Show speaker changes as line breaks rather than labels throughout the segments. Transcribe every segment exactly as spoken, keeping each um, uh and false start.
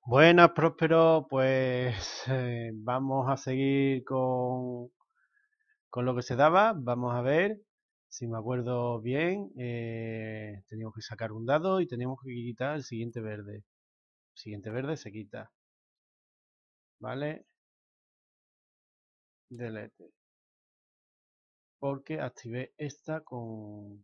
Buenas, Próspero. Pues eh, vamos a seguir con, con lo que se daba. Vamos a ver si me acuerdo bien. Eh, teníamos que sacar un dado y teníamos que quitar el siguiente verde. El siguiente verde se quita. ¿Vale? Delete. Porque activé esta con...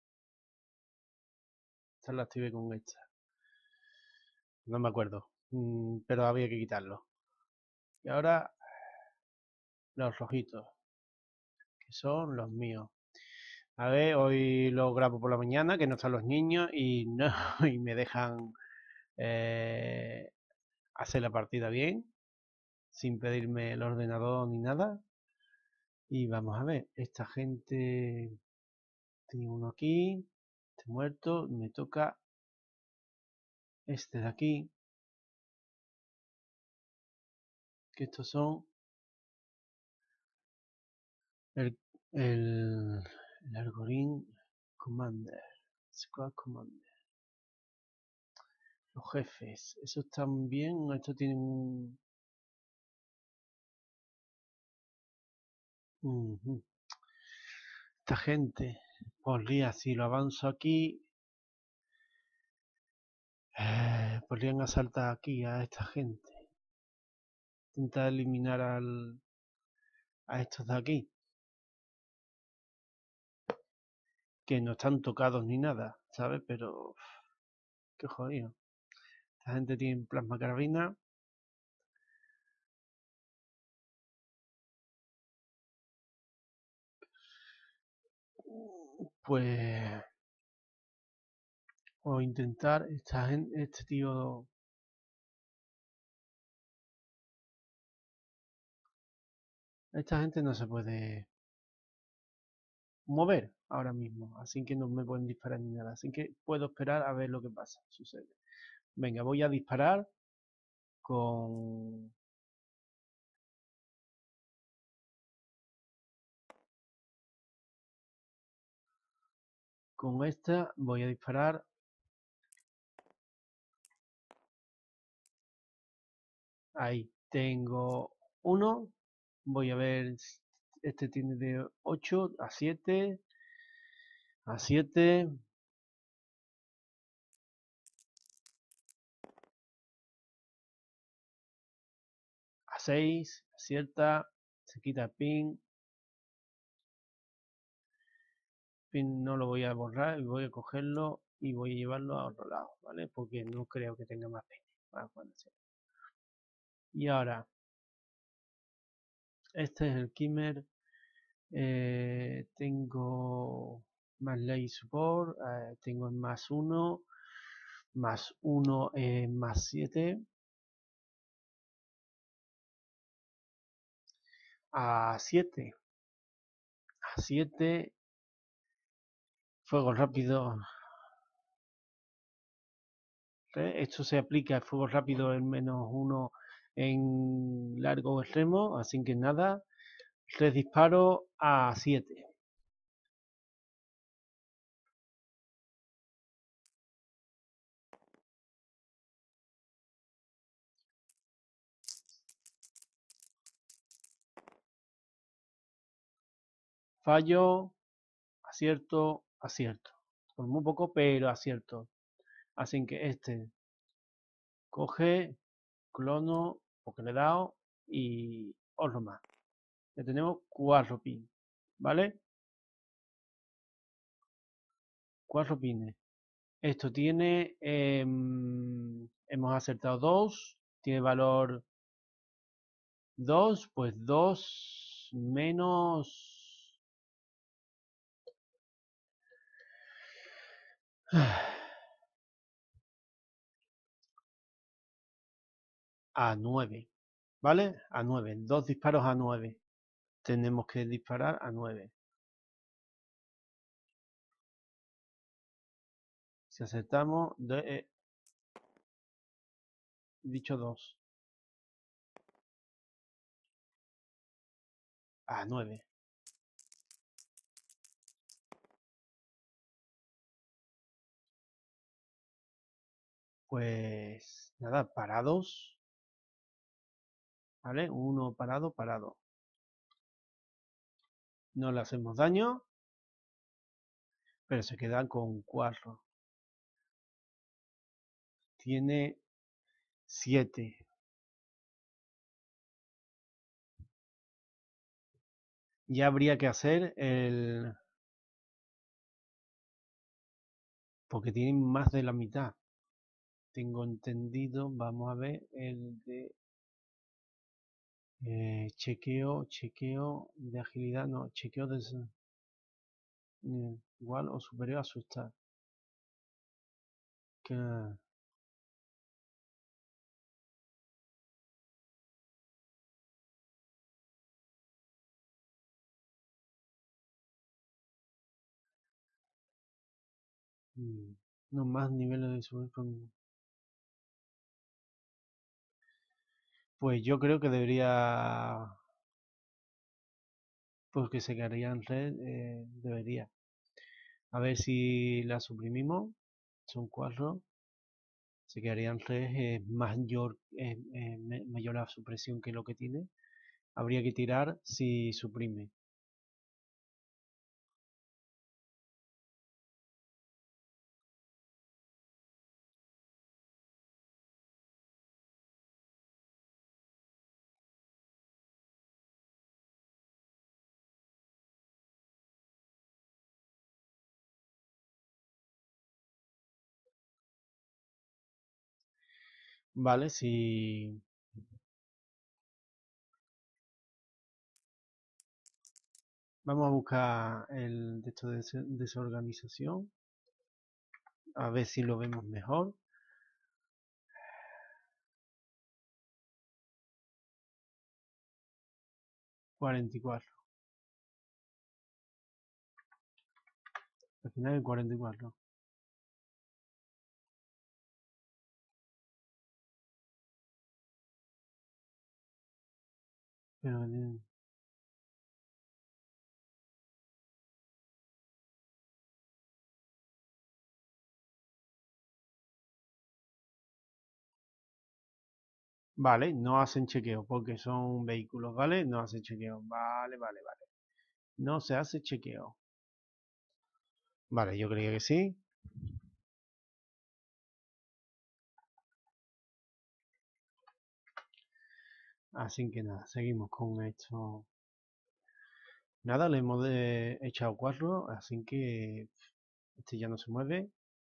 Esta la activé con esta. No me acuerdo. Mm, pero había que quitarlo. Y ahora los rojitos, que son los míos. A ver, hoy lo grabo por la mañana, que no están los niños y no y me dejan eh, hacer la partida bien, sin pedirme el ordenador ni nada. Y vamos a ver, esta gente, tengo uno aquí, este muerto, me toca este de aquí, que estos son el, el, el Argorin Commander, Squad Commander. Los jefes, esos están bien, estos tienen un... Uh -huh. Esta gente, podría, si lo avanzo aquí, eh, podrían asaltar aquí a esta gente. Intentar eliminar al, a estos de aquí, que no están tocados ni nada, ¿sabes? Pero, qué jodido. Esta gente tiene plasma carabina. Pues, o intentar, esta gente, este tío... Esta gente no se puede mover ahora mismo, así que no me pueden disparar ni nada. Así que puedo esperar a ver lo que pasa, sucede. Venga, voy a disparar con... Con esta voy a disparar. Ahí tengo uno. Voy a ver, este tiene de ocho a siete, a siete, a seis, acierta, se quita el pin. Pin no lo voy a borrar, voy a cogerlo y voy a llevarlo a otro lado, ¿vale? Porque no creo que tenga más pin. Ah, bueno, sí. Y ahora, este es el Kimmer. Eh, tengo más ley support, eh, tengo el más uno, más uno, eh, más siete. A siete, a siete, fuego rápido. ¿Eh? Esto se aplica al fuego rápido en menos uno en largo o extremo, así que nada, tres disparos a siete. Fallo, acierto, acierto. Por muy poco, pero acierto. Así que este coge, clono, porque le he dado, y otro más. Ya tenemos cuatro pins, ¿vale? Cuatro pines. Esto tiene, eh, hemos acertado dos, tiene valor dos, pues dos menos... a nueve, ¿vale? A nueve, dos disparos a nueve. Tenemos que disparar a nueve. Si acertamos, de, eh, dicho dos. A nueve. Pues Nada, parados. ¿Vale? Uno parado, parado. No le hacemos daño, pero se quedan con cuatro. Tiene siete. Ya habría que hacer el... Porque tienen más de la mitad. Tengo entendido, vamos a ver el de eh, chequeo, chequeo de agilidad, no, chequeo de eh, igual o superior a asustar. Que, mm, no más niveles de subir con... Pues yo creo que debería, pues que se quedaría en red, eh, debería. A ver si la suprimimos, son cuatro, se quedaría en red, es mayor, eh, eh, mayor la supresión que lo que tiene. Habría que tirar si suprime. Vale, si vamos a buscar el de esto de des- desorganización, a ver si lo vemos mejor. cuarenta y cuatro. Al final el cuarenta y cuatro. Pero eh, vale, no hacen chequeo porque son vehículos, ¿vale? No hacen chequeo. Vale, vale, vale. No se hace chequeo. Vale, yo creía que sí. Así que nada, seguimos con esto. Nada, le hemos de- echado cuatro, así que este ya no se mueve.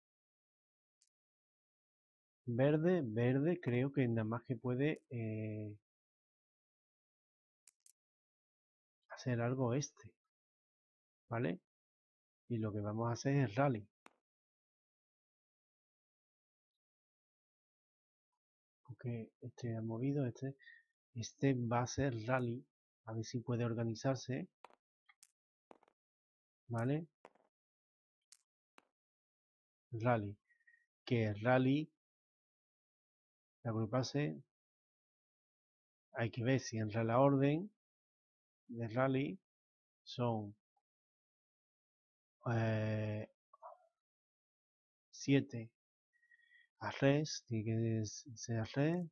Verde, verde, creo que nada más que puede eh, hacer algo este, ¿vale? Y lo que vamos a hacer es rally. Porque este ha movido, este, este va a ser rally. A ver si puede organizarse, ¿vale? Rally. Que rally, agruparse, hay que ver si entra la orden de rally. Son eh, siete arres, tiene que ser arres.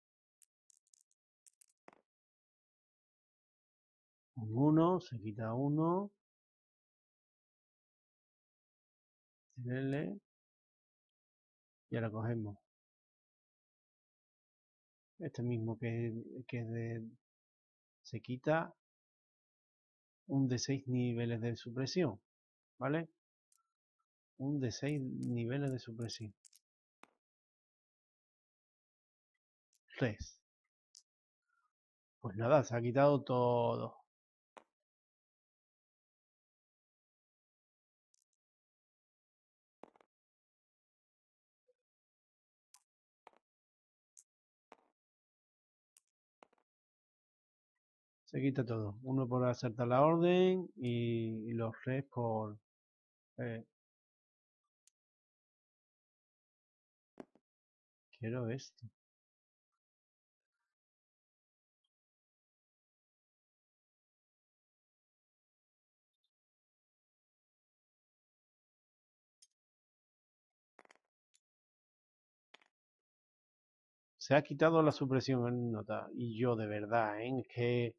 Un uno, se quita uno. L, y ahora cogemos este mismo que, que de, se quita un de seis niveles de supresión, ¿vale? Un de seis niveles de supresión. Res. Pues nada, se ha quitado todo. Se quita todo. Uno por acertar la orden y, y los res por... Eh, quiero esto. Se ha quitado la supresión en nota. Y yo de verdad, ¿eh? Es que...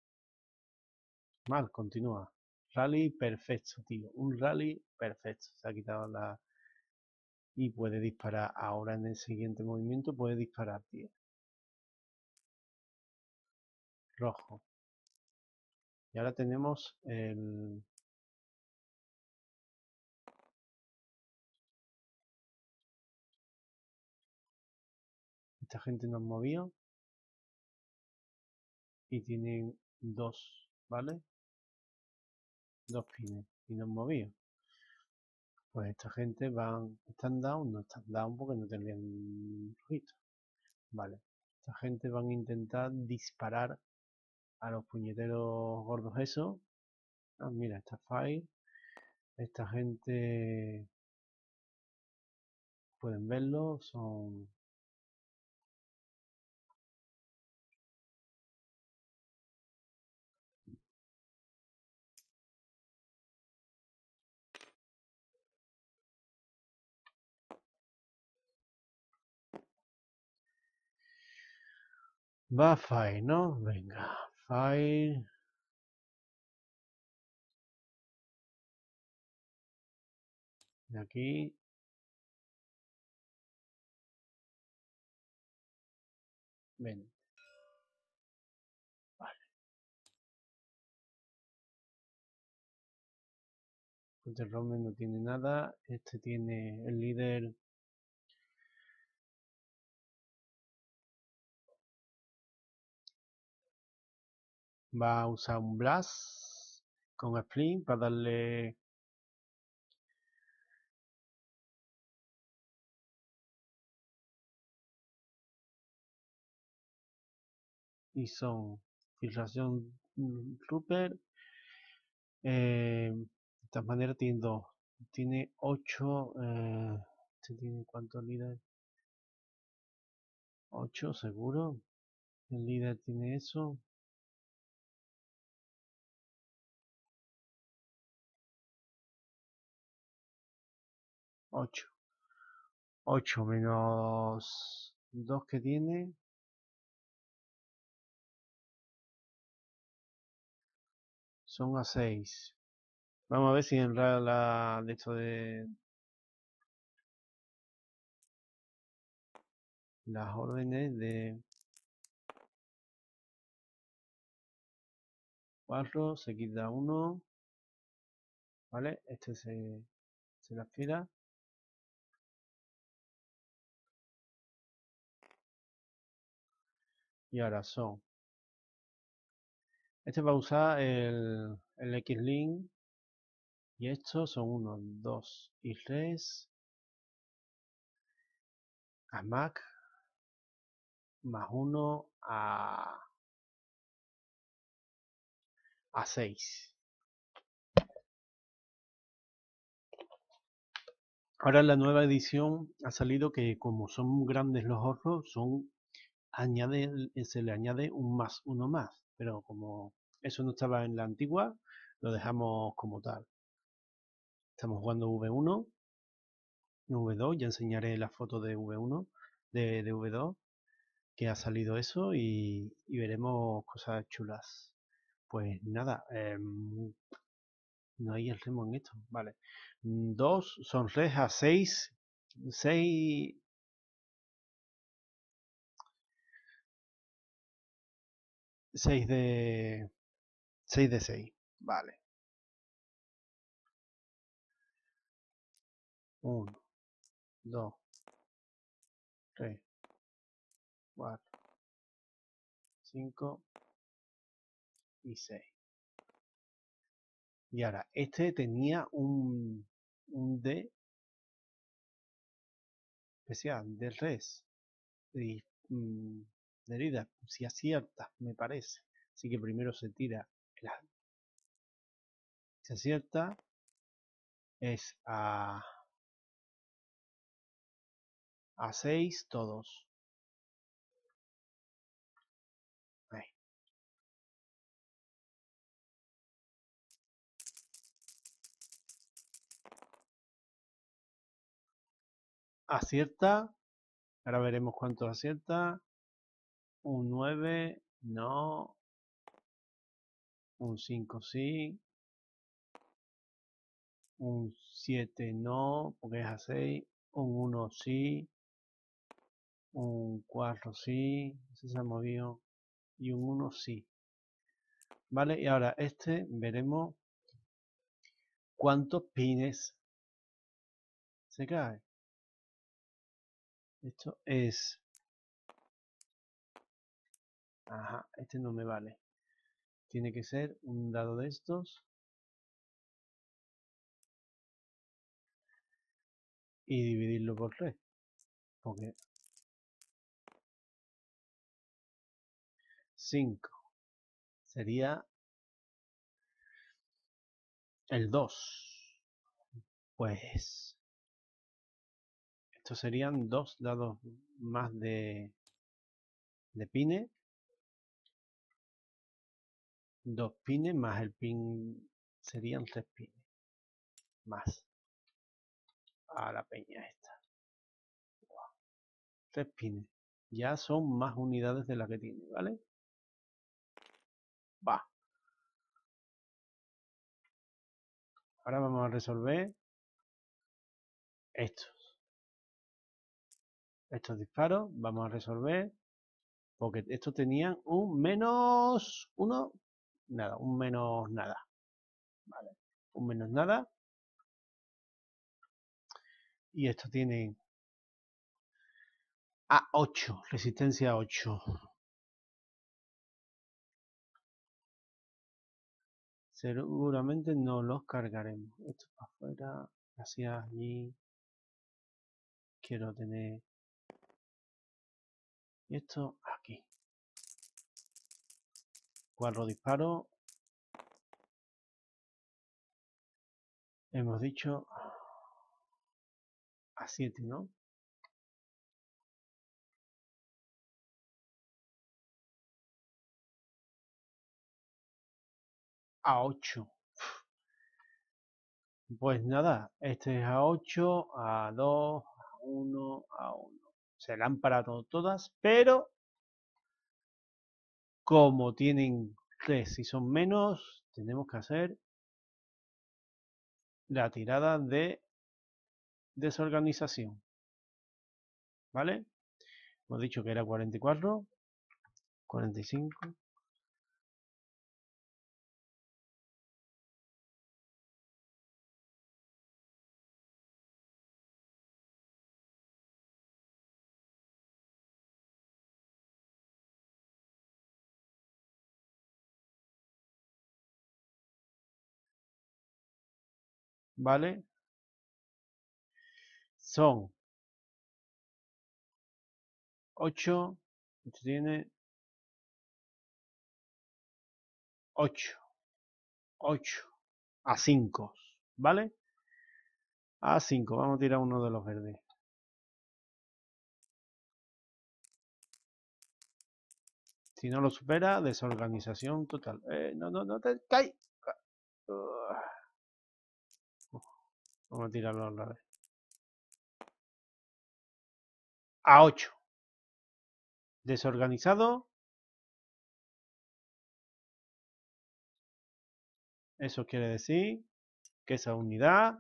Mal, continúa. Rally perfecto, tío. Un rally perfecto. Se ha quitado la... Y puede disparar. Ahora en el siguiente movimiento puede disparar, tío. Rojo. Y ahora tenemos el... Esta gente nos movió. Y tienen dos, ¿vale? Dos pines. Y nos movió. Pues esta gente van... Están down, no están down porque no tendrían rojito. Vale. Esta gente van a intentar disparar a los puñeteros gordos esos. Ah, mira, está Fire. Esta gente pueden verlo, son... Va Fire, ¿no? Venga, Fire. De aquí. Ven. Vale. Este Roman no tiene nada. Este tiene el líder. Va a usar un Blast con Split para darle... Y son filtración Rupert. Eh, de esta manera tiene dos. Tiene ocho. Eh, este tiene cuántos líderes. ocho seguro. El líder tiene eso. ocho. ocho menos dos que tiene. Son a seis. Vamos a ver si en realidad la de esto de las órdenes de cuatro se quita uno. Vale, este se, se la aspira. Y ahora son. Este va a usar el, el X-Link. Y estos son uno, dos y tres. A Mac. Más uno a, a seis. Ahora en la nueva edición ha salido que como son grandes los horros, son añade, se le añade un más uno más. Pero como eso no estaba en la antigua, lo dejamos como tal. Estamos jugando V uno, V dos, ya enseñaré la foto de V uno, de, de V dos, que ha salido eso y, y veremos cosas chulas. Pues nada, eh, no hay el remo en esto, vale. Dos son res a seis, seis, seis de, seis de seis, vale. Uno, dos, tres, cuatro, cinco y seis. Y ahora, este tenía un, un D especial de res y mm, de herida, si acierta, me parece. Así que primero se tira, la, si acierta, es a, a seis todos. Ahí. Acierta Ahora veremos cuánto acierta. Un nueve, no. Un cinco sí. Un siete no, porque es a seis. Un uno sí. Un cuatro sí. Ese se ha movido. Y un uno sí. Vale, y ahora este veremos cuántos pines se cae. Esto es... Ajá, este no me vale. Tiene que ser un dado de estos. Y dividirlo por tres. Porque cinco sería el dos. Pues estos serían dos dados más de, de pines. Dos pines más el pin serían tres pines. Más a la peña esta. Tres pines. Ya son más unidades de las que tiene, ¿vale? Va. Ahora vamos a resolver estos. Estos disparos. Vamos a resolver. Porque estos tenían un menos uno. Nada, un menos nada. Vale. Un menos nada. Y estos tienen a ocho. Resistencia a ocho. Seguramente no los cargaremos. Esto para afuera. Hacia allí. Quiero tener... Y esto aquí. Cuatro disparos. Hemos dicho a siete, ¿no? A ocho. Pues nada, este es a ocho, a dos, a uno, a uno. Se la han parado todas, pero como tienen tres y son menos, tenemos que hacer la tirada de desorganización. ¿Vale? Hemos dicho que era cuarenta y cuatro, cuarenta y cinco. ¿Vale? Son ocho. Esto tiene ocho. ocho. A cinco. ¿Vale? A cinco. Vamos a tirar uno de los verdes. Si no lo supera, desorganización total. Eh, no, no, no te cae. Uh, vamos a tirarlo a la vez. A ocho. Desorganizado. Eso quiere decir que esa unidad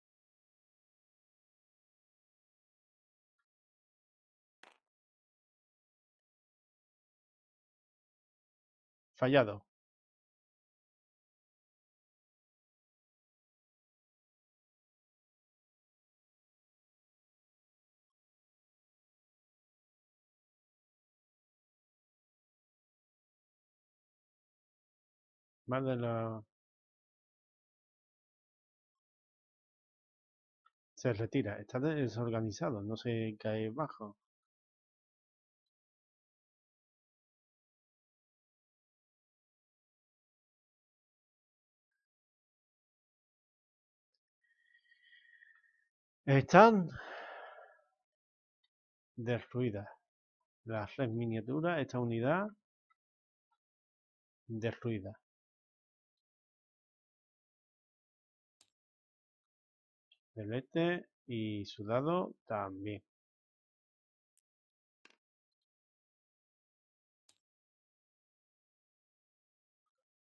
fallado. Más de la... Se retira. Está desorganizado. No se cae bajo. Están destruidas. Las tres miniaturas, esta unidad destruida. El este y su dado también.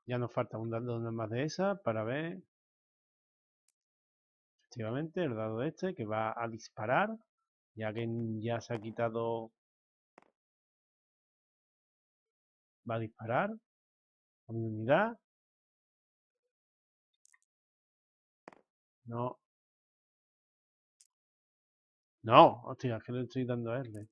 Ya nos falta un dado nada más de esa para ver. Efectivamente, el dado este que va a disparar. Ya que ya se ha quitado. Va a disparar. A mi unidad. No. No, hostia, es que le estoy dando a él.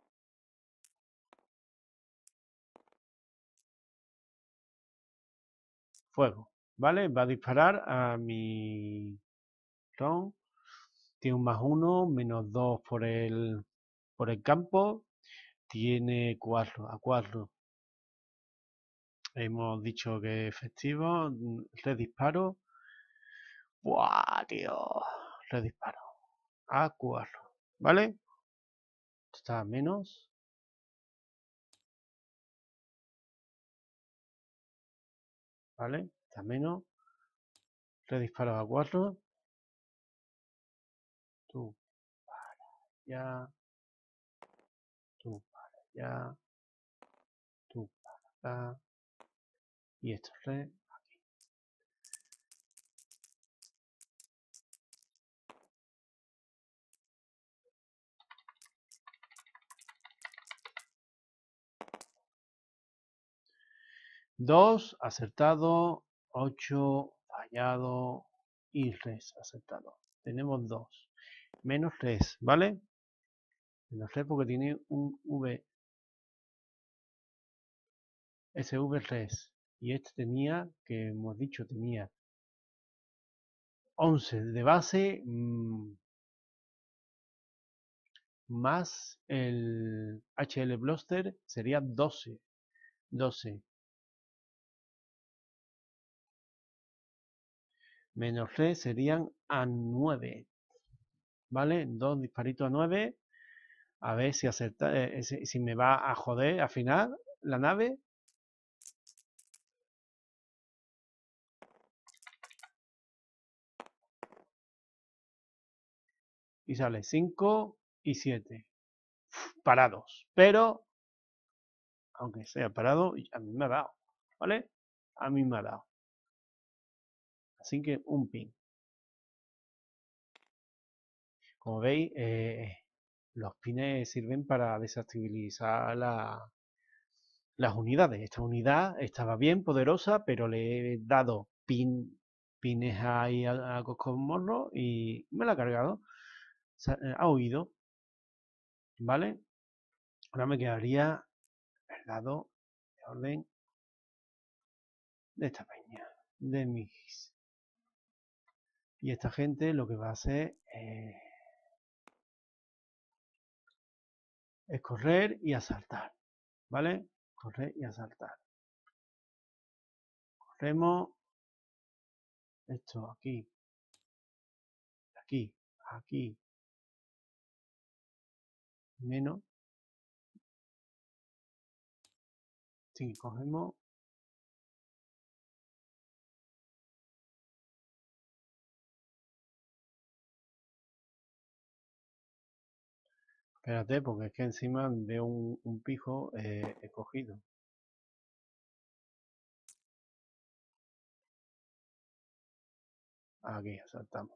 Fuego. ¿Vale? Va a disparar a mi Ron. Tiene un más uno, menos dos por el, por el campo. Tiene cuatro, a cuatro. Hemos dicho que es efectivo. Le disparo. ¡Buah, tío! Le disparo. A cuatro. ¿Vale? Está a menos. ¿Vale? Está a menos. Le disparo a cuatro. Tú para allá. Tú para allá. Tú para acá. Y esto es re. dos acertado, ocho fallado y res acertado. Tenemos dos. Menos res, ¿vale? Menos res porque tiene un V. S V res. Y este tenía, que hemos dicho, tenía once de base mmm, más el H L Blaster sería doce. doce. Menos res serían a nueve. ¿Vale? Dos disparitos a nueve. A ver si acerta, eh, si, si me va a joder al final la nave. Y sale cinco y siete. Parados. Pero, aunque sea parado, a mí me ha dado. ¿Vale? A mí me ha dado. Así que un pin. Como veis, eh, los pines sirven para desestabilizar la, las unidades. Esta unidad estaba bien poderosa, pero le he dado pin, pines ahí a, a Coscomorro y me la ha cargado. Se, eh, ha huido. ¿Vale? Ahora me quedaría el dado de orden de esta peña, de mis. Y esta gente lo que va a hacer eh, es correr y asaltar. ¿Vale? Correr y asaltar. Corremos. Esto aquí. Aquí. Aquí. Menos. Sí, cogemos. Espérate, porque es que encima veo un, un pijo eh, escogido. Aquí, asaltamos.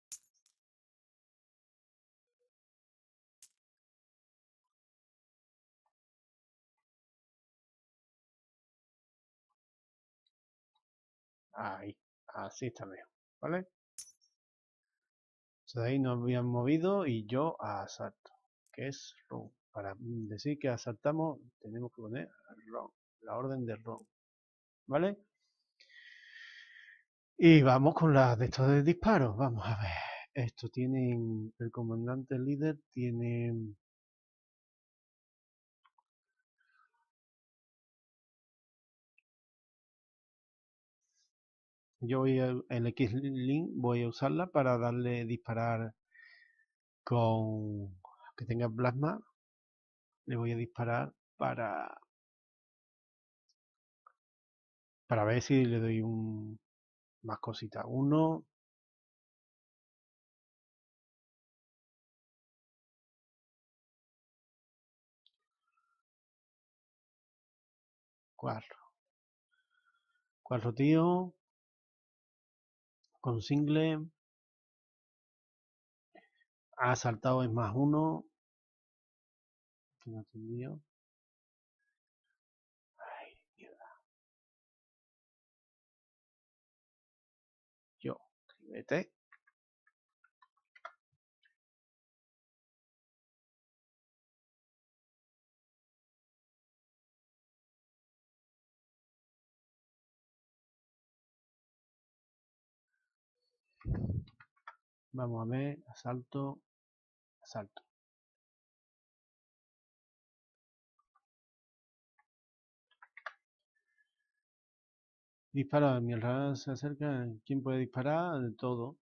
Ahí. Así está mejor. ¿Vale? Entonces ahí nos habían movido y yo asalto. Que es run. Para decir que asaltamos tenemos que poner run. La orden de run. ¿Vale? Y vamos con las de estos de disparos. Vamos a ver. Esto tienen. El comandante líder tiene. Yo voy a, el X-Link voy a usarla para darle disparar con. Que tenga plasma. Le voy a disparar para. Para ver si le doy un. Más cositas. Uno. Cuatro. Cuatro tíos. Con single. Ha saltado es más uno. Que no entendido. Ay, mierda. Yo. Vete. Vamos a ver. Asalto. Asalto. Dispara. Mientras se acerca. ¿Quién puede disparar? De todo.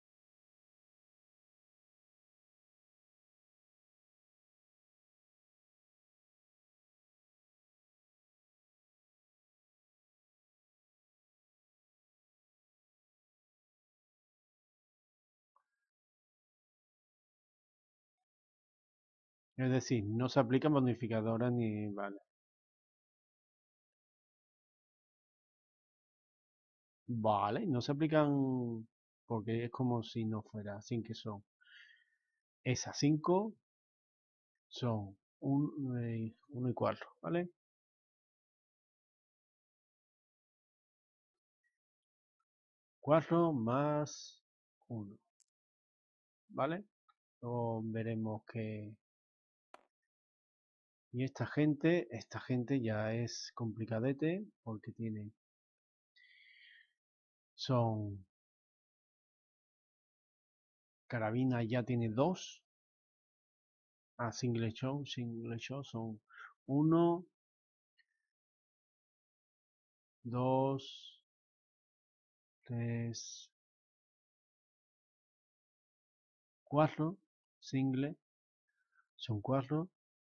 Es decir, no se aplican bonificadoras ni... Vale. Vale, no se aplican porque es como si no fuera, sin que son esas cinco son un, eh, uno y cuatro, ¿vale? Cuatro más uno, ¿vale? Luego veremos que... Y esta gente, esta gente ya es complicadete porque tiene... Son... Carabina ya tiene dos. Ah, single shot, single shot son uno, dos, tres, cuatro, single, son cuatro.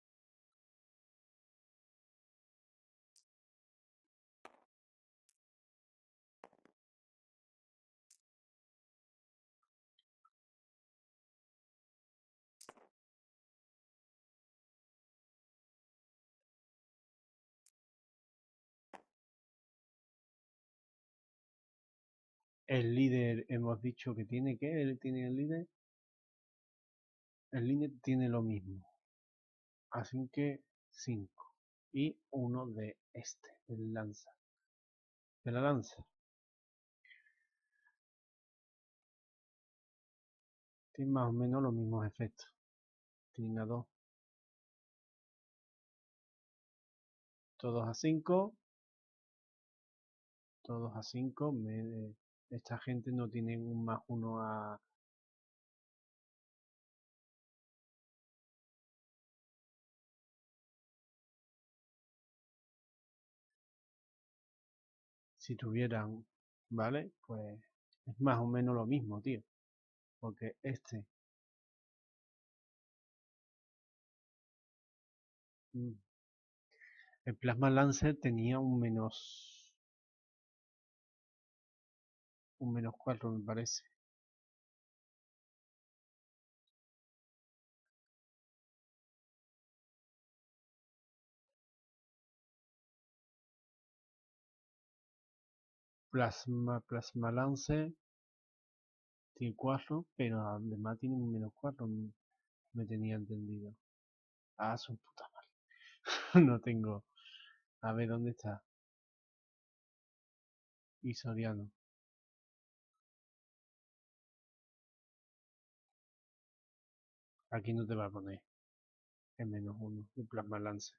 El líder hemos dicho que tiene que, él tiene el líder. El líder tiene lo mismo. Así que cinco. Y uno de este, del lanza. De la lanza. Tiene más o menos los mismos efectos. Tiene a dos. Todos a cinco. Todos a cinco. Me, esta gente no tiene un más uno a... Si tuvieran, ¿vale? Pues es más o menos lo mismo, tío. Porque este... mm, el Plasma Lancer tenía un menos... Un menos cuatro me parece. Plasma, Plasma Lance tiene cuatro, pero además tiene un menos cuatro, me tenía entendido. Ah, su puta madre. No tengo. A ver, ¿dónde está? Y Soriano. Aquí no te va a poner el menos uno de Plasma Lance.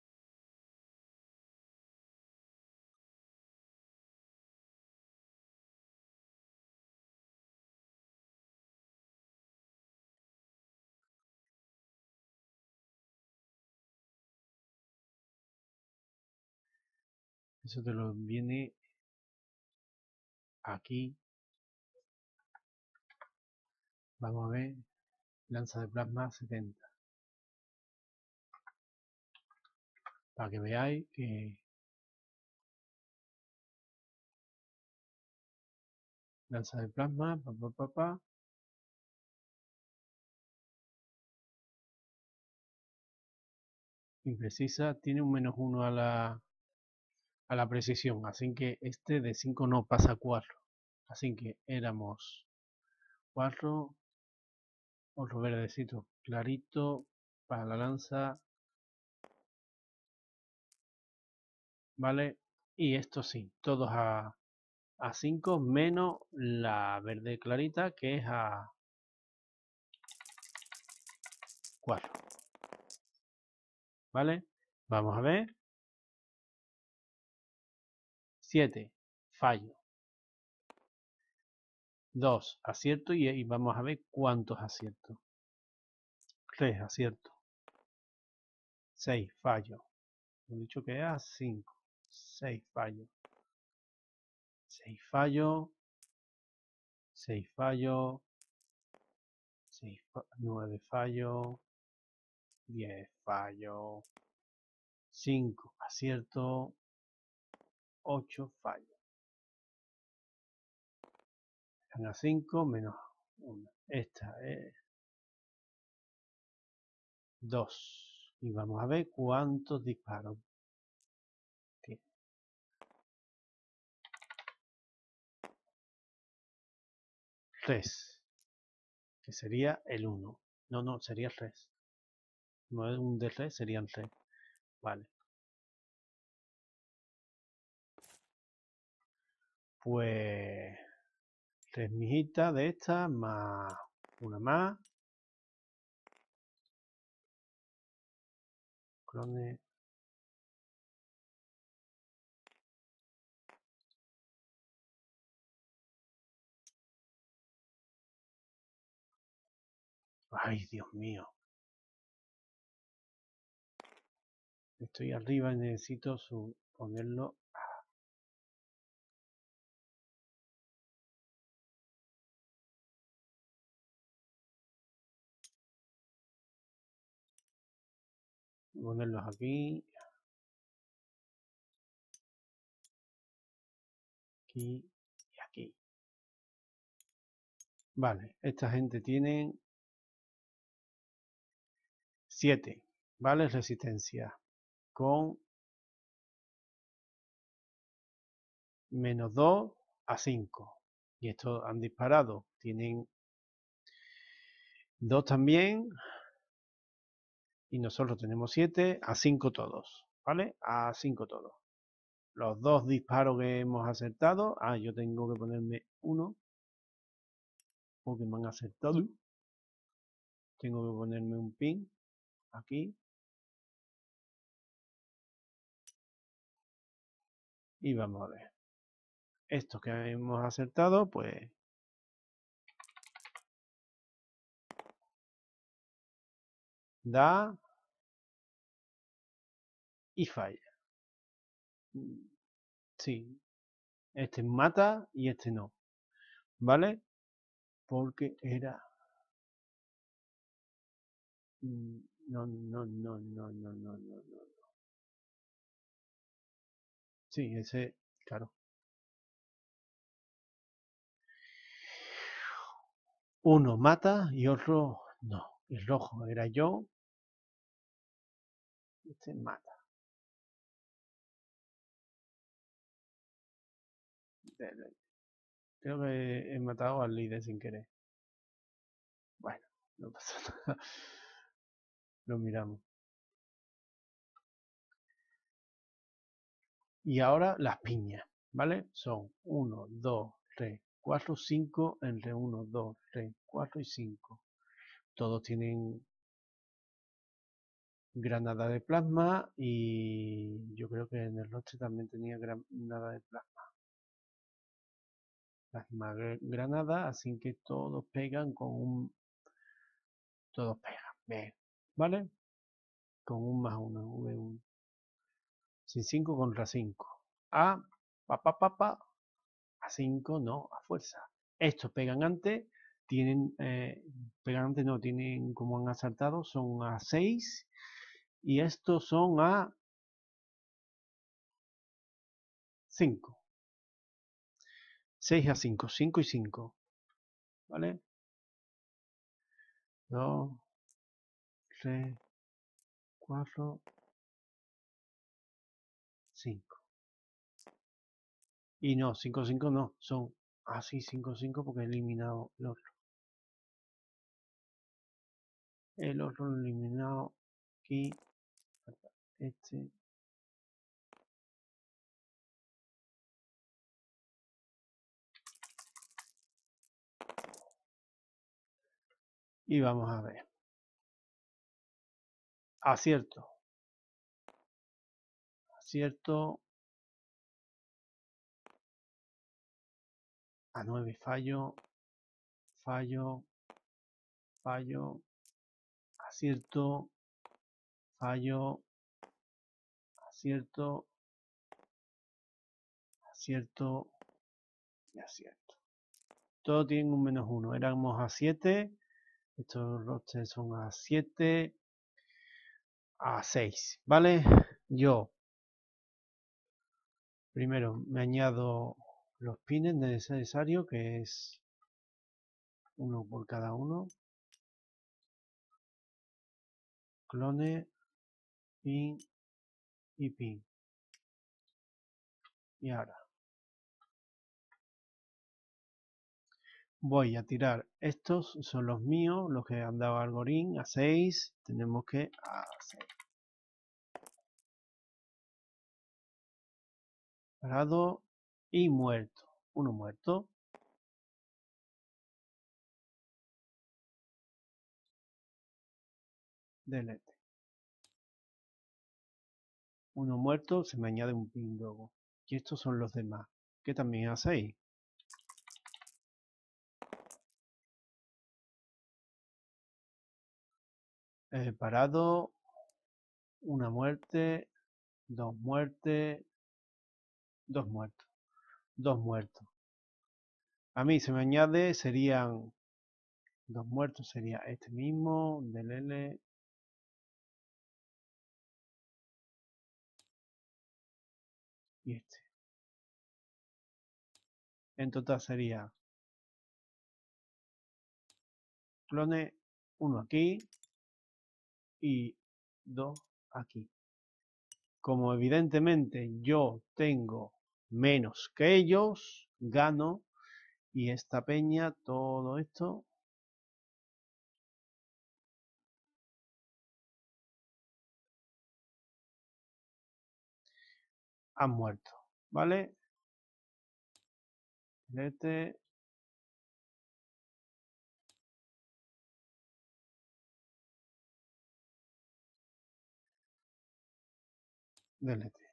Eso te lo viene aquí. Vamos a ver. Lanza de plasma setenta. Para que veáis que lanza de plasma, pa, pa, pa, pa. Imprecisa, tiene un menos uno a la, a la precisión. Así que este de cinco no pasa a cuatro. Así que éramos cuatro. Otro verdecito clarito para la lanza. Vale. Y esto sí, todos a, a cinco menos la verde clarita que es a cuatro. ¿Vale? Vamos a ver. siete, fallo. dos, acierto y, y vamos a ver cuántos aciertos. tres, acierto. seis, fallo. He dicho que era cinco. seis, fallo. seis, fallo. seis, fallo. seis, nueve, fallo. diez, fallo. cinco, acierto. ocho, fallo. Están a cinco menos uno. Esta es dos. Y vamos a ver cuántos disparos tiene. tres. Que sería el uno. No, no, sería el tres. No es un de tres, serían tres. Vale. Pues tres mijitas de estas más una más. Clones. Ay, Dios mío. Estoy arriba y necesito su, ponerlo. Ponerlos aquí. Aquí y aquí. Vale, esta gente tiene siete, ¿vale? Resistencia. Con menos dos a cinco. Y estos han disparado. Tienen dos también. Y nosotros tenemos siete a cinco todos. ¿Vale? A cinco todos. Los dos disparos que hemos acertado. Ah, yo tengo que ponerme uno. Porque me han acertado. Tengo que ponerme un pin. Aquí. Y vamos a ver. Estos que hemos acertado, pues da y falla. Sí, este mata y este no, ¿vale? Porque era... No, no, no, no, no, no, no, no. Sí, ese, claro. Uno mata y otro no. El rojo era yo. Este mata. Creo que he matado al líder sin querer. Bueno, no pasa nada. Lo miramos. Y ahora las piñas, ¿vale? Son uno, dos, tres, cuatro, cinco, entre uno, dos, tres, cuatro y cinco. Todos tienen granada de plasma y yo creo que en el roster también tenía granada de plasma. Plasma granada, así que todos pegan con un... Todos pegan, bien, ¿vale? Con un más uno, V uno. Sin cinco contra cinco. A, pa, pa, pa, pa. A cinco, no, a fuerza. Estos pegan antes, tienen, eh, pegan antes no, tienen como han asaltado, son a seis. Y estos son a cinco. seis a cinco, cinco y cinco. ¿Vale? dos, tres, cuatro, cinco. Y no, cinco cinco no, son así cinco cinco porque he eliminado el otro. El otro lo he eliminado aquí. Este. Y vamos a ver. Acierto. Acierto. A nueve fallo. Fallo. Fallo. Acierto. Fallo. Acierto. Acierto. Y acierto. Todos tienen un menos uno. Éramos a siete. Estos rosters son a siete. A seis. ¿Vale? Yo primero me añado los pines necesarios, que es uno por cada uno. Clone, pin y pin. Y ahora voy a tirar. Estos son los míos, los que han dado Algorín a seis. Tenemos que a seis. Parado y muerto. Uno muerto. Delete. Uno muerto, se me añade un pin luego. Y estos son los demás, que también a seis. Eh, parado. Una muerte. Dos muertes. Dos muertos. Dos muertos. A mí se me añade, serían dos muertos, sería este mismo, del L. Y este. En total sería clone, uno aquí y dos aquí. Como evidentemente yo tengo menos que ellos, gano. Y esta peña, todo esto, han muerto, ¿vale? Delete. Delete.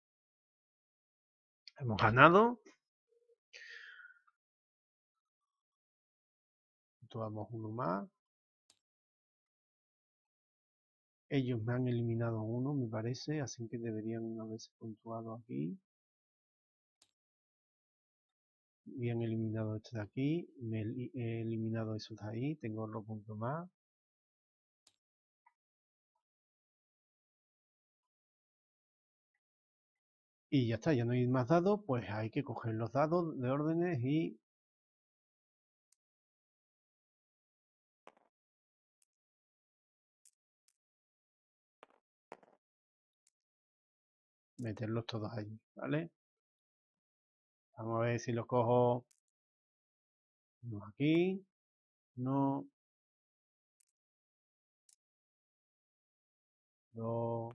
Hemos ganado. Tomamos uno más. Ellos me han eliminado uno, me parece, así que deberían haberse puntuado aquí. Y han eliminado este de aquí. Me he eliminado esos de ahí. Tengo otro punto más. Y ya está, ya no hay más dados, pues hay que coger los dados de órdenes y meterlos todos allí, ¿vale? Vamos a ver si los cojo. Uno aquí, no, dos,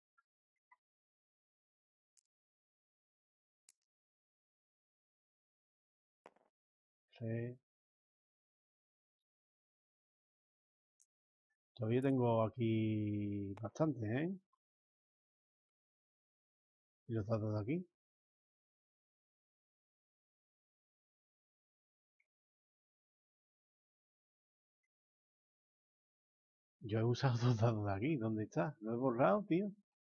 tres. Todavía tengo aquí bastante, ¿eh? Y los dados de aquí. Yo he usado dos dados de aquí. ¿Dónde está? ¿Lo he borrado, tío?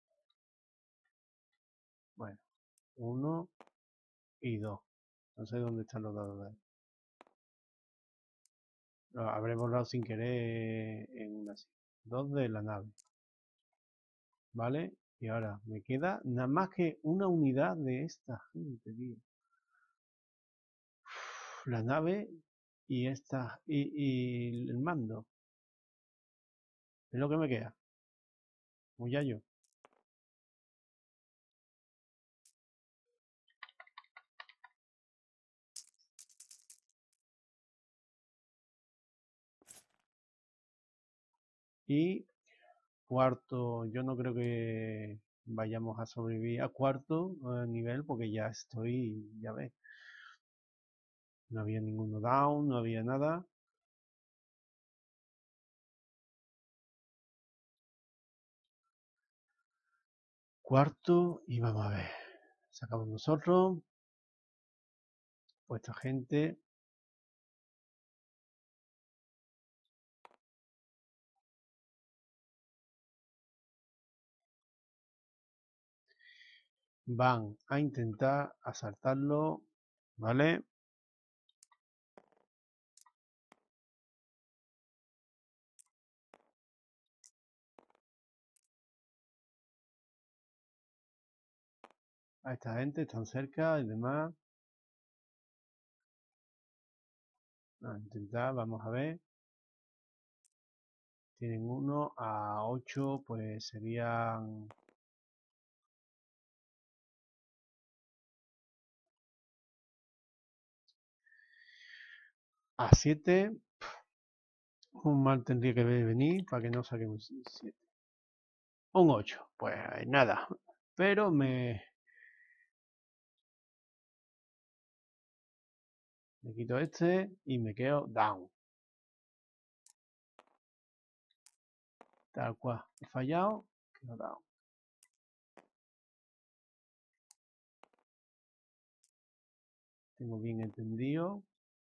Bueno, uno y dos. No sé dónde están los dados de ahí. Lo habré borrado sin querer en una así. Dos de la nave. ¿Vale? Y ahora me queda nada más que una unidad de esta gente, tío. La nave y esta y, y el mando. Es lo que me queda. Muchacho. Y cuarto, yo no creo que vayamos a sobrevivir a cuarto eh, nivel porque ya estoy, ya ves, no había ninguno down, no había nada. Cuarto y vamos a ver, sacamos nosotros, vuestra gente. Van a intentar asaltarlo, ¿vale? A esta gente, están cerca y demás. A intentar, vamos a ver. Tienen uno a ocho, pues serían a siete. Un mal tendría que venir para que no saquemos siete. Un ocho, pues nada. Pero me, me quito este y me quedo down. Tal cual. He fallado, quedo down. Tengo bien entendido.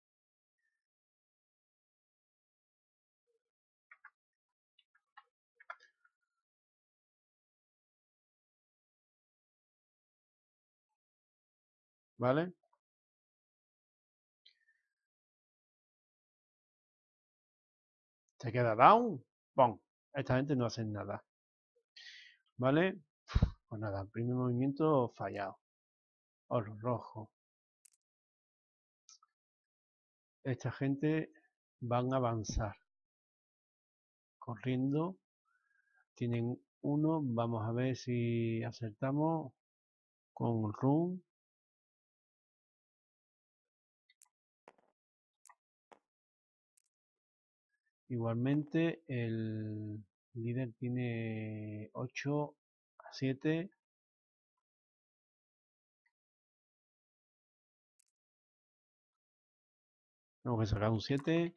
¿Vale? Se queda down. Pum. Esta gente no hace nada. ¿Vale? Pues nada, primer movimiento fallado. Oro rojo. Esta gente van a avanzar. Corriendo. Tienen uno. Vamos a ver si acertamos con run. Igualmente el líder tiene ocho a siete. Tengo que sacar un siete.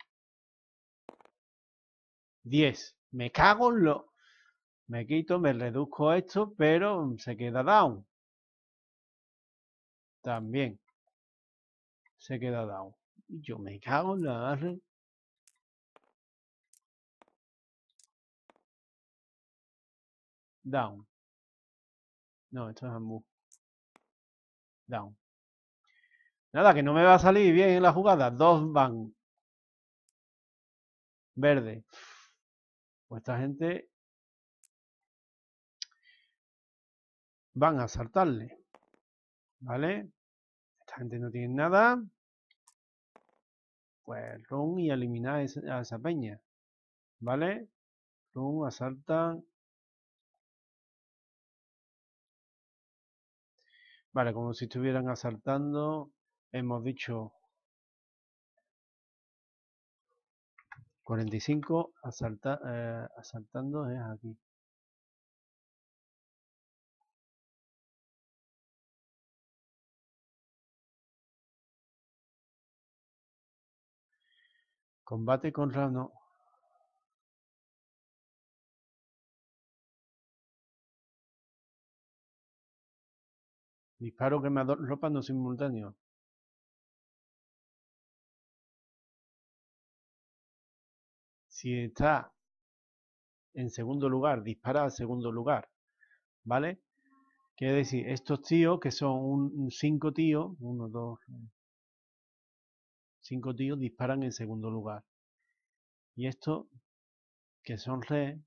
diez. Me cago en lo... Me quito, me reduzco esto, pero se queda down. También se queda down. Y yo me cago en la arre. Down. No, esto es Ambu. Down. Nada, que no me va a salir bien en la jugada. Dos van. Verde. Pues esta gente van a saltarle. ¿Vale? Esta gente no tiene nada. Pues run y eliminar a esa peña. ¿Vale? Run, asaltan. Vale, como si estuvieran asaltando. Hemos dicho cuarenta y cinco. Asalta, eh, asaltando es aquí. Combate contra no. Disparo quemador ropa no simultáneo. Si está en segundo lugar, dispara al segundo lugar. ¿Vale? Quiere decir, estos tíos que son un, cinco tíos, uno, dos, cinco tíos disparan en segundo lugar. Y estos que son re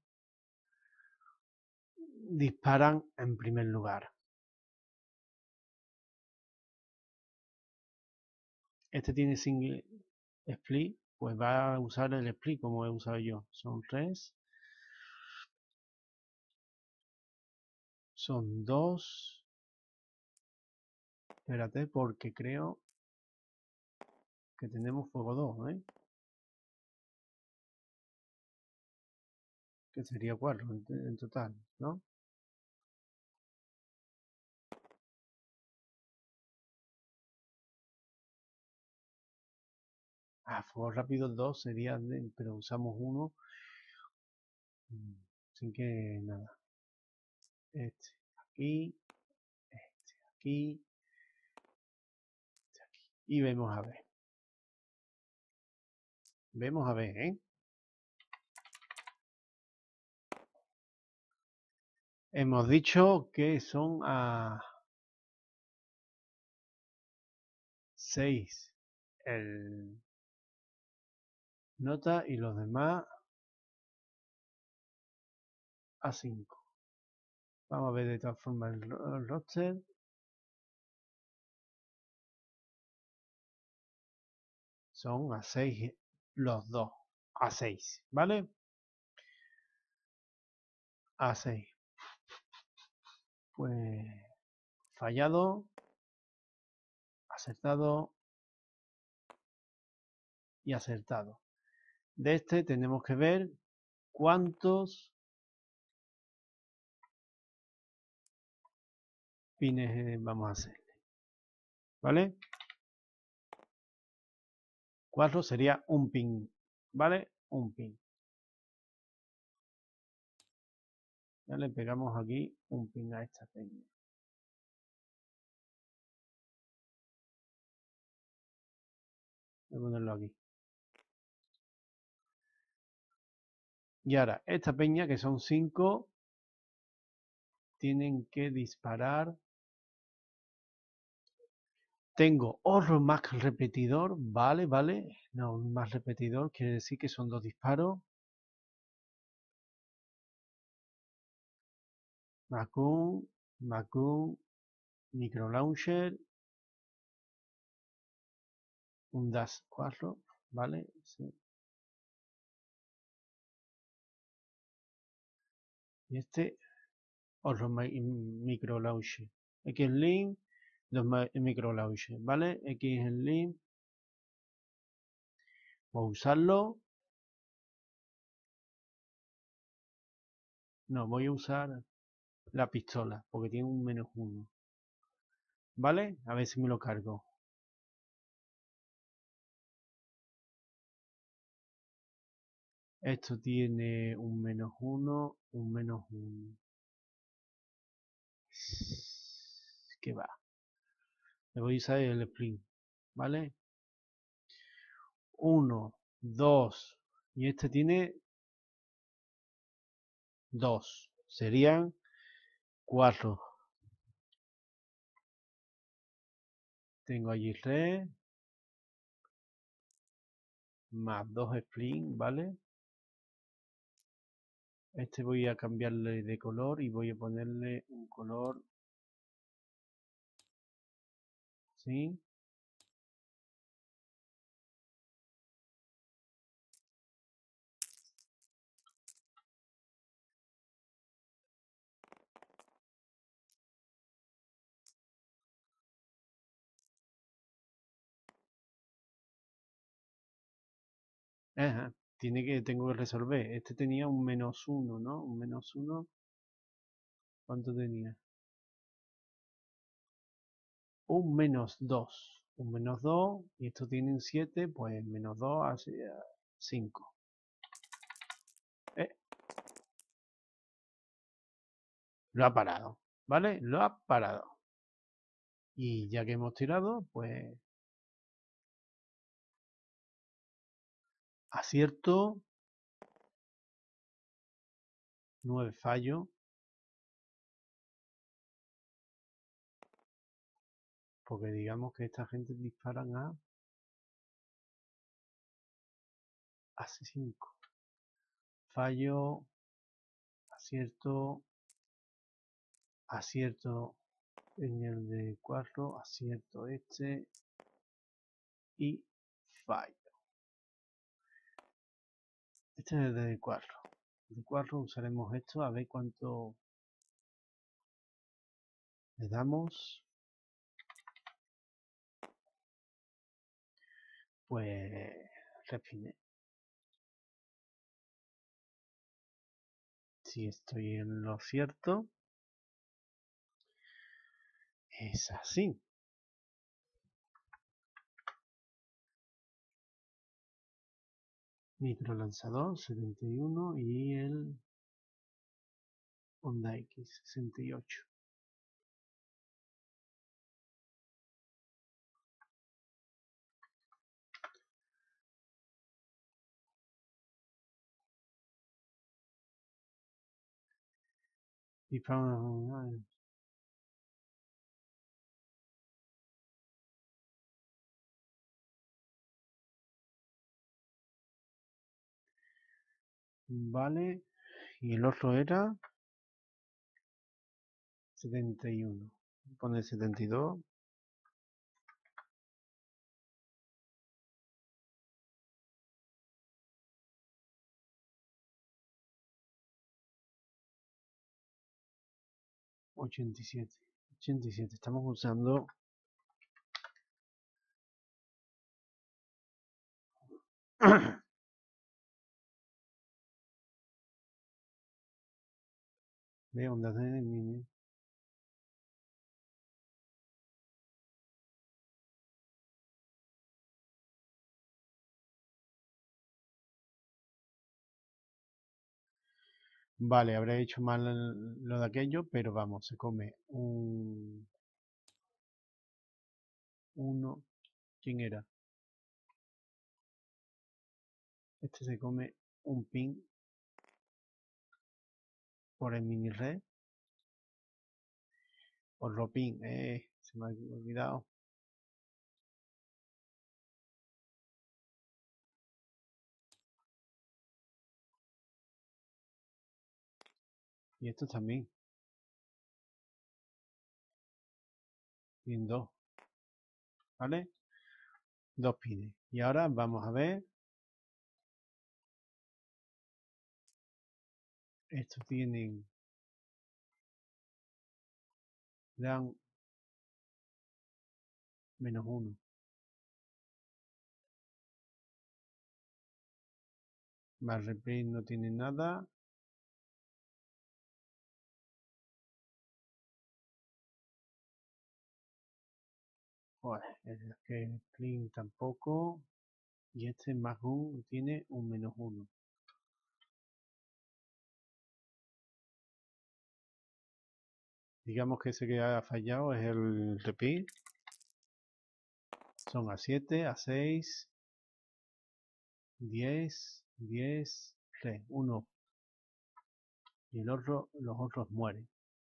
disparan en primer lugar. Este tiene single split, pues va a usar el split como he usado yo. Son tres. Son dos. Espérate, porque creo que tenemos fuego dos, ¿eh? que sería cuatro en, en total, ¿no? Ah, fuego rápido dos sería, de, pero usamos uno sin que nada. Este aquí, este aquí, este aquí. Y vemos a ver. Vemos a ver, ¿eh? Hemos dicho que son a seis el nota y los demás a cinco. Vamos a ver de todas formas el, el roster. Son a seis los dos. A seis, ¿vale? A seis. Pues fallado, acertado y acertado. De este tenemos que ver cuántos pines vamos a hacer. ¿Vale? cuatro sería un pin. ¿Vale? Un pin. Ya le pegamos aquí un pin a esta peña. Voy a ponerlo aquí. Y ahora, esta peña, que son cinco, tienen que disparar. Tengo otro más repetidor, vale, vale. No, un más repetidor quiere decir que son dos disparos. Macun, Macun, Micro Launcher, un DAS cuatro, ¿vale? Sí. Y este, otro Micro Launcher. X-Link, dos Micro Launcher, ¿vale? X-Link. Voy a usarlo. No, voy a usar la pistola, porque tiene un menos uno. ¿Vale? A ver si me lo cargo. Esto tiene un menos uno, un menos uno. ¿Qué va? Le voy a usar el sprint, ¿vale? uno, dos. Y este tiene dos. Serían cuatro. Tengo allí red. Más dos sprint, ¿vale? Este voy a cambiarle de color y voy a ponerle un color. ¿Sí? Ajá. Tiene que, tengo que resolver. Este tenía un menos uno, ¿no? Un menos uno. ¿Cuánto tenía? Un menos dos. Un menos dos. Y estos tienen siete. Pues menos dos hace cinco. Eh, lo ha parado. ¿Vale? Lo ha parado. Y ya que hemos tirado, pues acierto. nueve fallo. Porque digamos que esta gente disparan a a cinco. Fallo, acierto, acierto en el de cuatro, acierto este y fallo. Este es el de cuatro. El de cuatro usaremos esto a ver cuánto le damos. Pues refine. si estoy en lo cierto, es así. Microlanzador setenta y uno y el Honda X sesenta y ocho. Y para vale, y el otro era setenta y uno. Pone setenta y dos. ochenta y siete. ochenta y siete. Estamos usando de ondas de mini. Vale, habré hecho mal lo de aquello, pero vamos, se come un... Uno... ¿Quién era? Este se come un pin por el mini red. Otro pin, eh, se me ha olvidado. Y estos también. Tienen dos. ¿Vale? Dos pines. Y ahora vamos a ver. Estos tienen... Dan menos uno. Más replay no tiene nada. Bueno, el que clean tampoco. Y este más uno tiene un menos uno. Digamos que ese que ha fallado es el repeat. Son a siete, a seis, diez, diez, tres, uno. Y el otro, los otros mueren.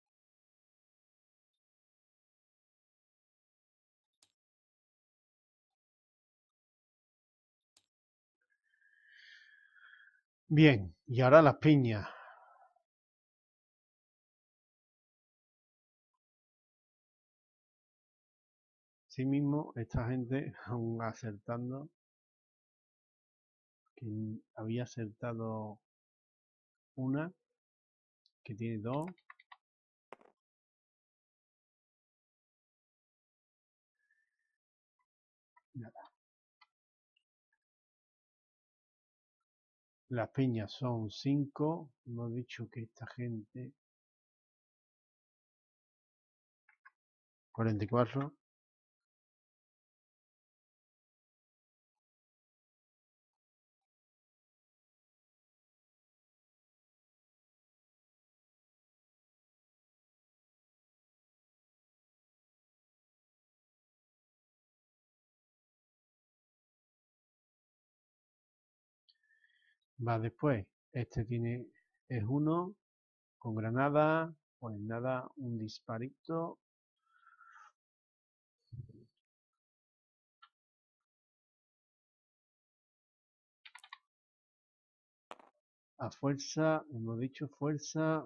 Bien, y ahora las piñas. Sí mismo, esta gente, aún acertando, que había acertado una, que tiene dos. Nada. Las piñas son cinco. Hemos dicho que esta gente... cuarenta y cuatro. Va después. Este tiene... es uno. Con granada. Pues nada, un disparito. A fuerza, hemos dicho fuerza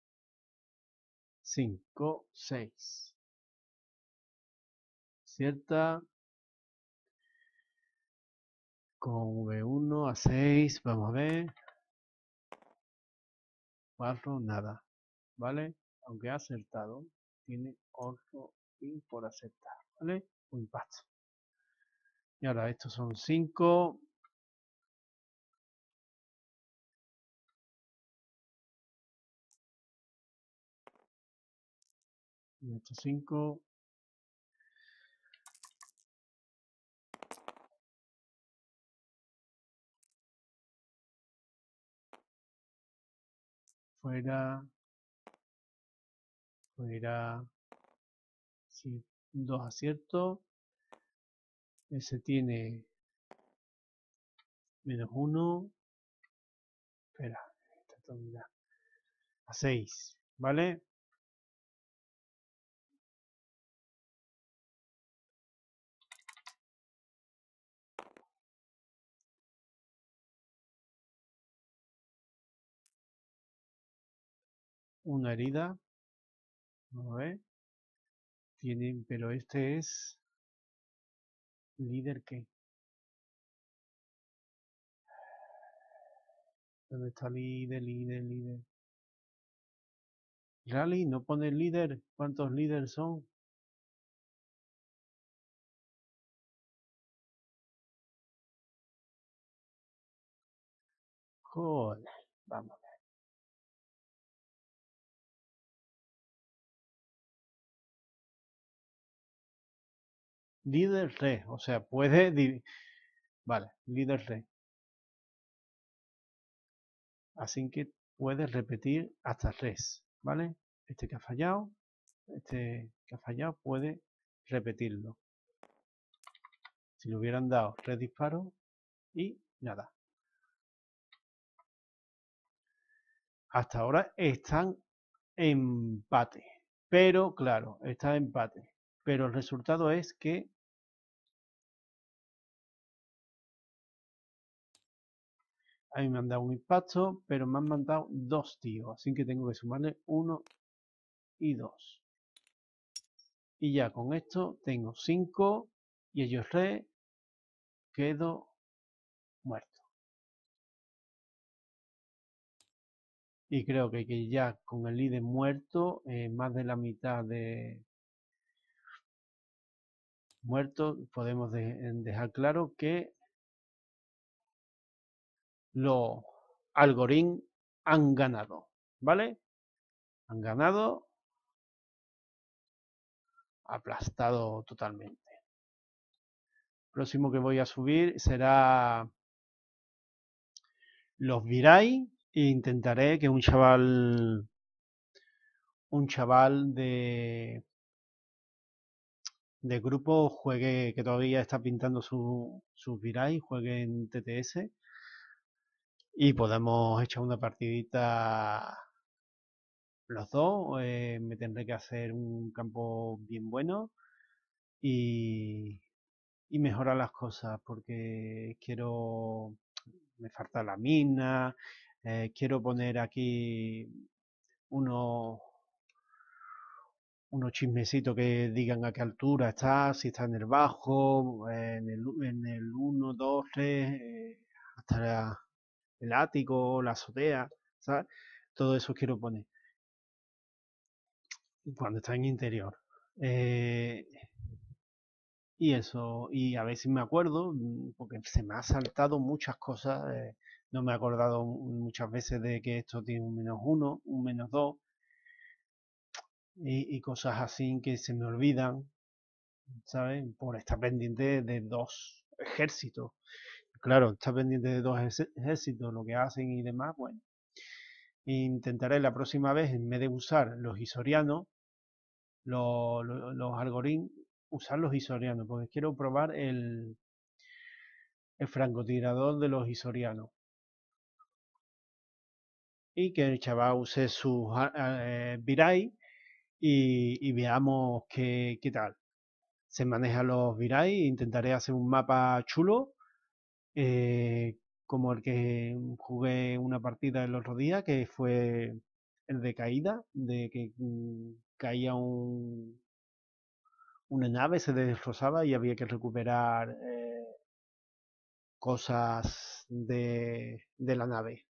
cinco, seis. Cierta con V uno a seis, vamos a ver. cuatro, nada. ¿Vale? Aunque ha acertado, tiene otro pin por acertar. ¿Vale? Un impacto. Y ahora estos son cinco. Estos cinco. Fuera. Fuera. Sí, dos aciertos. Ese tiene menos uno. Espera, a seis, ¿vale? Una herida. Vamos a ver. Tienen, pero este es líder qué. ¿Dónde está líder, líder, líder? Rally, no pone líder. ¿Cuántos líderes son? Joder, vamos a ver. Líder re, o sea, puede. Vale, líder re. Así que puede repetir hasta tres, ¿vale? Este que ha fallado, este que ha fallado puede repetirlo. Si le hubieran dado tres disparos y nada. Hasta ahora están empate. Pero, claro, está empate. Pero el resultado es que a mí me han dado un impacto, pero me han mandado dos tíos. Así que tengo que sumarle uno y dos. Y ya con esto tengo cinco y ellos re quedo muerto. Y creo que, que ya con el líder muerto, eh, más de la mitad de muertos, podemos de, dejar claro que los Algorín han ganado, ¿vale? Han ganado, aplastado totalmente. Próximo que voy a subir será los Virai e intentaré que un chaval un chaval de de grupo juegue, que todavía está pintando sus su Virai, juegue en T T S y podamos echar una partidita los dos. Eh, me tendré que hacer un campo bien bueno y, y mejorar las cosas porque quiero, me falta la mina, eh, quiero poner aquí unos unos chismecitos que digan a qué altura está, si está en el bajo, en el, en el uno, dos, tres, eh, hasta la, el ático, la azotea, ¿sabes? Todo eso quiero poner cuando está en interior. Eh, y eso, y a ver si me acuerdo, porque se me ha saltado muchas cosas, eh, no me he acordado muchas veces de que esto tiene un menos uno, un menos dos, y, y cosas así que se me olvidan, ¿sabes? Por estar pendiente de dos ejércitos. Claro, estar pendiente de dos ejércitos, lo que hacen y demás, bueno. Intentaré la próxima vez, en vez de usar los isorianos, los, los, los algoritmos, usar los isorianos, porque quiero probar el, el francotirador de los isorianos. Y que el chaval use sus eh, Virai y, y veamos qué, qué tal. Se maneja los Virai, intentaré hacer un mapa chulo, eh, como el que jugué una partida el otro día, que fue el de caída, de que mm, caía un, una nave, se destrozaba y había que recuperar eh, cosas de, de la nave.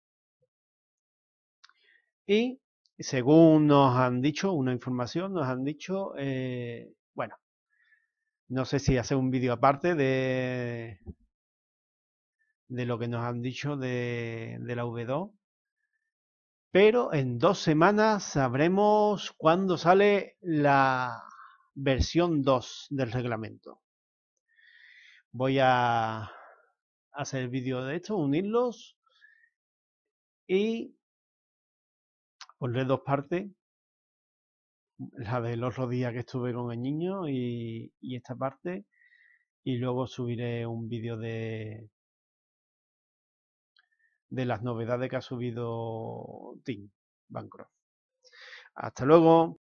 Y según nos han dicho, una información, nos han dicho, eh, bueno, no sé si hacer un vídeo aparte de, de lo que nos han dicho de, de la V dos, Pero en dos semanas sabremos cuándo sale la versión dos del reglamento. Voy a hacer vídeo de esto, unirlos y pondré dos partes. La del otro día que estuve con el niño y, y esta parte. Y luego subiré un vídeo de, de las novedades que ha subido Tim Bancroft. Hasta luego.